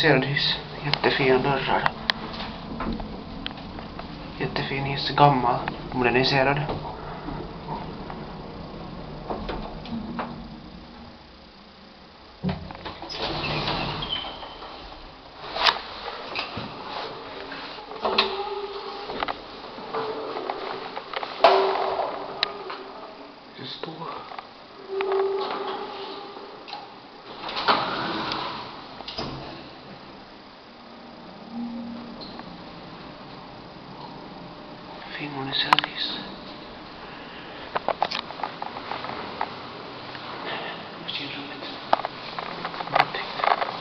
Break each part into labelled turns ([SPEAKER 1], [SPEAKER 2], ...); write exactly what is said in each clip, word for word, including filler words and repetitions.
[SPEAKER 1] moderniserad hiss. Jättefina dörrar. Jättefin hiss, gammal, moderniserad. Det står. Fin moderniserad hiss. Maskinrummet. Någonting.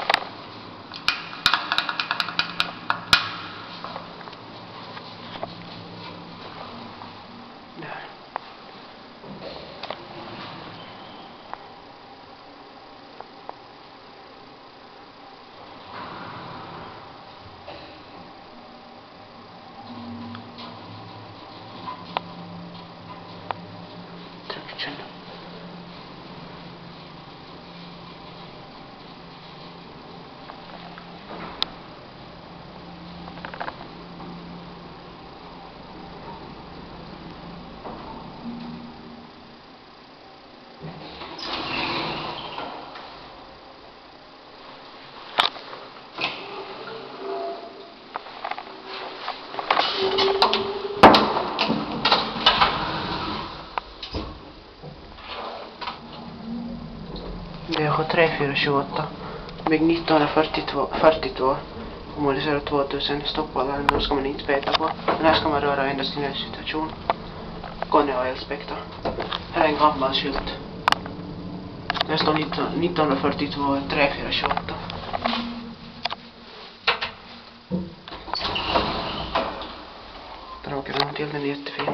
[SPEAKER 1] Där. Traction. Det är tre fyra sju åtta. Byggd nittonhundrafyrtiotvå och moderniserad tvåtusen. Stoppalarm, då ska man inte peta på. Den här ska man röra endast i nödsituation. Konne och elspekta. Här är en gammal skylt. Det står nittonhundrafyrtiotvå tre fyra sju åtta. Tråkigt någon till, den är jättefin.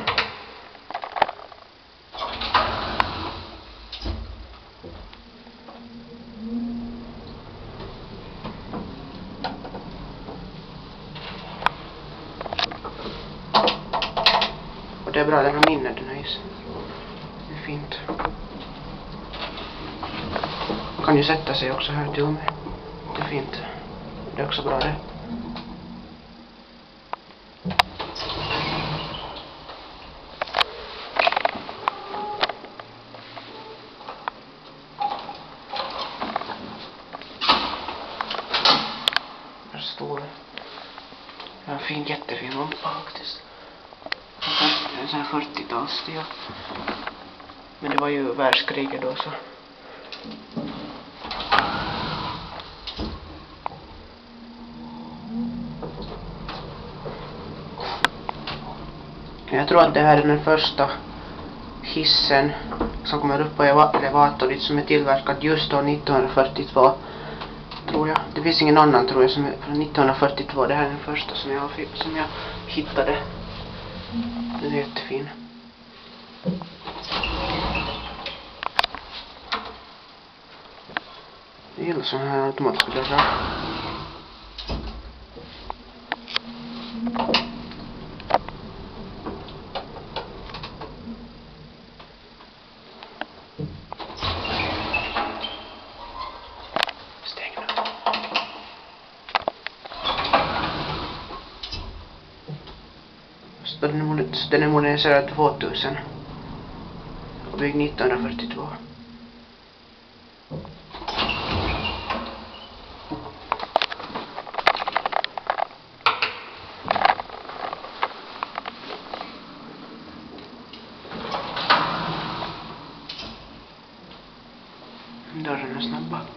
[SPEAKER 1] Och det är bra att lämna minne den här hissen. Det är fint. Man kan ju sätta sig också här till och med. Det är fint. Det är också bra det. Här står det. Ja, fin, jättefin lampa faktiskt. En sån här fyrtiotalsstil. Men det var ju världskriget då så. Jag tror att det här är den första hissen som kommer upp på elevator som är tillverkad just då nittonhundrafyrtiotvå. Tror jag. Det finns ingen annan tror jag som är från nittonhundrafyrtiotvå. Det här är den första som jag, som jag hittade. Den är jättefin. Jag gillar sådana här automatiska dörrar. Stäng nu. Den är moderniserad tvåtusen och byggd nittonhundrafyrtiotvå. Dörren är snabba.